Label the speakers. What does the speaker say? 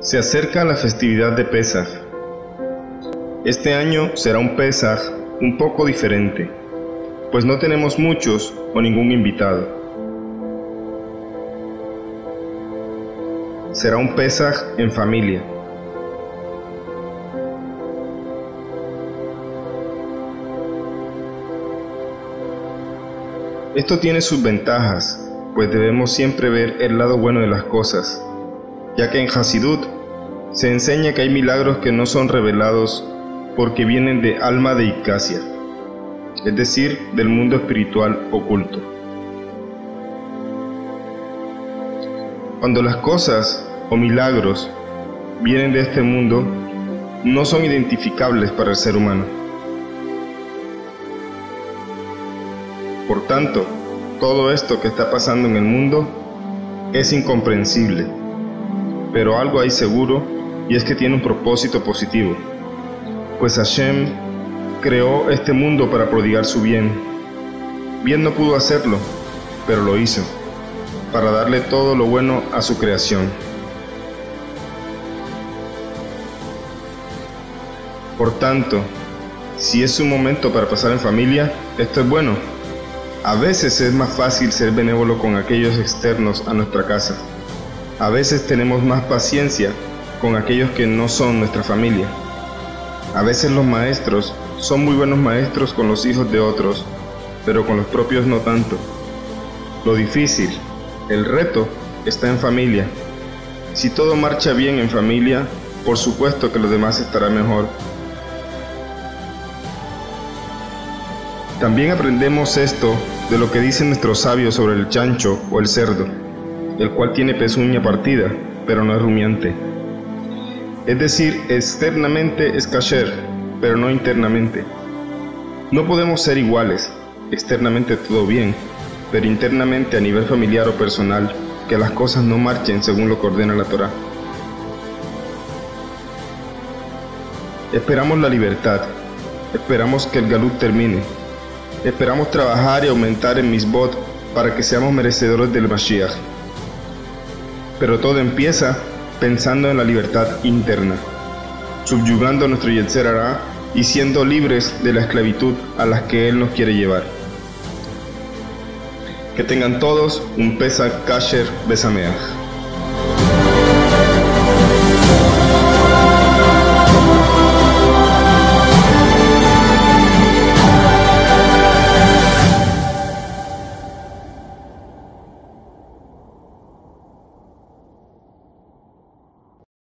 Speaker 1: Se acerca la festividad de Pesaj. Este año será un Pesaj un poco diferente, pues no tenemos muchos o ningún invitado. Será un Pesaj en familia. Esto tiene sus ventajas, pues debemos siempre ver el lado bueno de las cosas, ya que en Hasidut se enseña que hay milagros que no son revelados porque vienen de alma de Icasia, es decir, del mundo espiritual oculto. Cuando las cosas o milagros vienen de este mundo, no son identificables para el ser humano. Por tanto, todo esto que está pasando en el mundo es incomprensible, pero algo hay seguro, y es que tiene un propósito positivo, pues Hashem creó este mundo para prodigar su bien. Bien no pudo hacerlo, pero lo hizo, para darle todo lo bueno a su creación. Por tanto, si es un momento para pasar en familia, esto es bueno. A veces es más fácil ser benévolo con aquellos externos a nuestra casa. A veces tenemos más paciencia con aquellos que no son nuestra familia. A veces los maestros son muy buenos maestros con los hijos de otros, pero con los propios no tanto. Lo difícil, el reto, está en familia. Si todo marcha bien en familia, por supuesto que lo demás estará mejor. También aprendemos esto de lo que dicen nuestros sabios sobre el chancho o el cerdo, el cual tiene pezuña partida, pero no es rumiante. Es decir, externamente es kasher, pero no internamente. No podemos ser iguales, externamente todo bien, pero internamente a nivel familiar o personal, que las cosas no marchen según lo que ordena la Torá. Esperamos la libertad, esperamos que el galut termine, esperamos trabajar y aumentar en Misbot para que seamos merecedores del Mashiach. Pero todo empieza pensando en la libertad interna, subyugando nuestro Yetzer Hará y siendo libres de la esclavitud a la que Él nos quiere llevar. Que tengan todos un Pesaj Kasher Besameach.